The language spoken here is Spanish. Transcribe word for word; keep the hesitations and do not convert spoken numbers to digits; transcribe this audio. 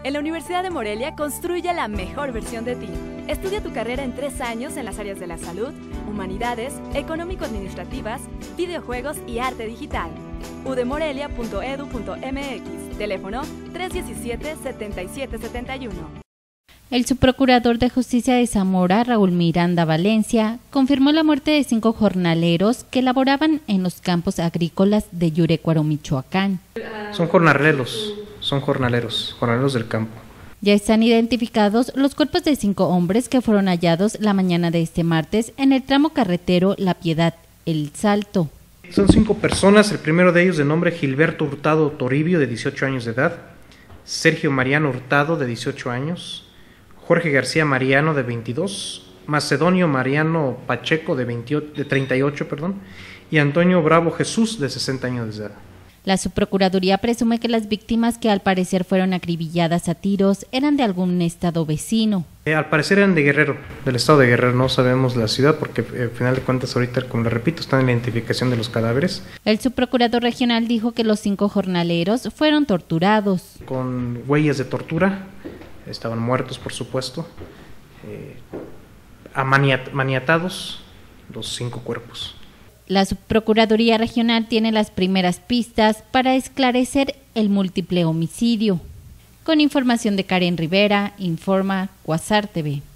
En la Universidad de Morelia construye la mejor versión de ti. Estudia tu carrera en tres años en las áreas de la salud, humanidades, económico-administrativas, videojuegos y arte digital. u d morelia punto e d u punto m x, teléfono tres uno siete, siete siete siete uno. El subprocurador de Justicia de Zamora, Raúl Miranda Valencia, confirmó la muerte de cinco jornaleros que laboraban en los campos agrícolas de Yurecuaro, Michoacán. Son jornaleros, son jornaleros, jornaleros del campo. Ya están identificados los cuerpos de cinco hombres que fueron hallados la mañana de este martes en el tramo carretero La Piedad, El Salto. Son cinco personas, el primero de ellos de nombre Gilberto Hurtado Toribio, de dieciocho años de edad, Sergio Mariano Hurtado, de dieciocho años, Jorge García Mariano, de veintidós, Macedonio Mariano Pacheco, de, veintiocho, de treinta y ocho, perdón, y Antonio Bravo Jesús, de sesenta años de edad. La subprocuraduría presume que las víctimas, que al parecer fueron acribilladas a tiros, eran de algún estado vecino. Eh, al parecer eran de Guerrero, del estado de Guerrero, no sabemos la ciudad porque eh, al final de cuentas ahorita, como le repito, está en la identificación de los cadáveres. El subprocurador regional dijo que los cinco jornaleros fueron torturados. Con huellas de tortura, estaban muertos por supuesto, eh, amaniat- maniatados los cinco cuerpos. La Subprocuraduría Regional tiene las primeras pistas para esclarecer el múltiple homicidio. Con información de Karen Rivera, informa Cuasar T V.